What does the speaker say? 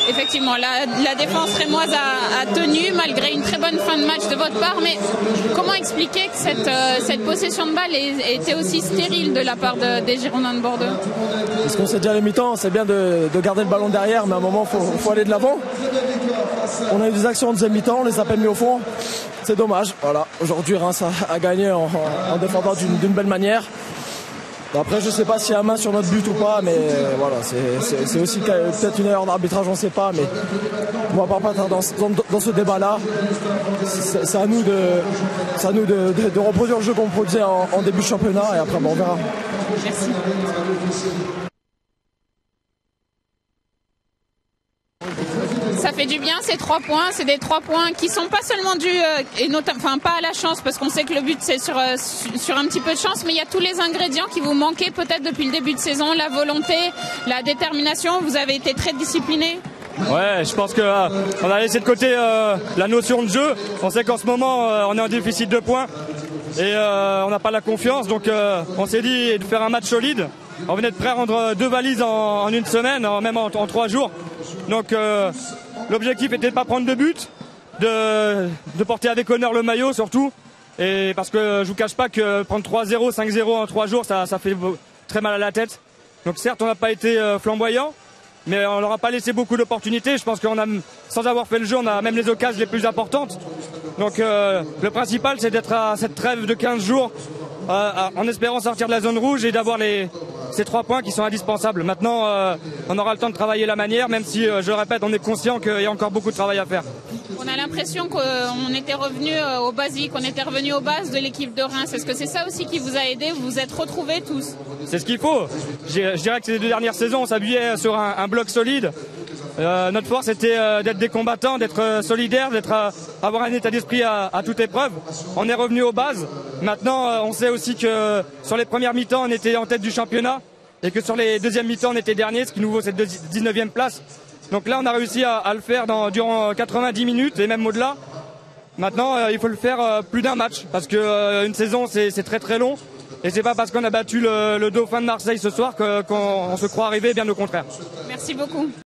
effectivement, la défense rémoise a tenu malgré une très bonne fin de match de votre part. Mais comment expliquer que cette possession de balle était aussi stérile de la part des Girondins de Bordeaux? Parce qu'on sait déjà les mi-temps, c'est bien de garder le ballon derrière, mais à un moment, il faut aller de l'avant. On a eu des actions en deuxième mi-temps, on les a pas mis au fond. C'est dommage. Voilà. Aujourd'hui, Reims a gagné en défendant d'une belle manière. Après, je ne sais pas s'il y a main sur notre but ou pas, mais voilà, c'est aussi peut-être une erreur d'arbitrage, on ne sait pas, mais on ne va pas dans ce débat-là. C'est à nous de reproduire le jeu qu'on produisait en début de championnat, et après, on verra. Merci. Ça fait du bien ces 3 points, c'est des 3 points qui sont pas seulement dus et notamment pas à la chance parce qu'on sait que le but c'est sur un petit peu de chance, mais il y a tous les ingrédients qui vous manquaient peut-être depuis le début de saison, la volonté, la détermination. Vous avez été très discipliné. Ouais, je pense qu'on a laissé de côté la notion de jeu. On sait qu'en ce moment on est en déficit de points et on n'a pas la confiance, donc on s'est dit de faire un match solide. On venait de prendre 2 valises en une semaine, même en 3 jours. Donc l'objectif était de ne pas prendre de but, de porter avec honneur le maillot surtout. Et parce que je vous cache pas que prendre 3-0, 5-0 en 3 jours, ça fait très mal à la tête. Donc certes, on n'a pas été flamboyant, mais on leur a pas laissé beaucoup d'opportunités. Je pense sans avoir fait le jeu, on a même les occasions les plus importantes. Donc le principal, c'est d'être à cette trêve de 15 jours en espérant sortir de la zone rouge et d'avoir ces 3 points qui sont indispensables. Maintenant, on aura le temps de travailler la manière, même si, je le répète, on est conscient qu'il y a encore beaucoup de travail à faire. On a l'impression qu'on était revenu au basique, on était revenu aux bases de l'équipe de Reims. Est-ce que c'est ça aussi qui vous a aidé? Vous vous êtes retrouvés tous? C'est ce qu'il faut. Je dirais que ces 2 dernières saisons, on s'appuyait sur un bloc solide. Notre force était d'être des combattants, d'être solidaires, avoir un état d'esprit à toute épreuve. On est revenu aux bases. Maintenant, on sait aussi que sur les premières mi-temps, on était en tête du championnat et que sur les deuxièmes mi-temps, on était dernier, ce qui nous vaut cette 19e place. Donc là, on a réussi à le faire durant 90 minutes et même au-delà. Maintenant, il faut le faire plus d'un match parce que une saison, c'est très très long. Et c'est pas parce qu'on a battu le Dauphin de Marseille ce soir qu'on se croit arrivé, bien au contraire. Merci beaucoup.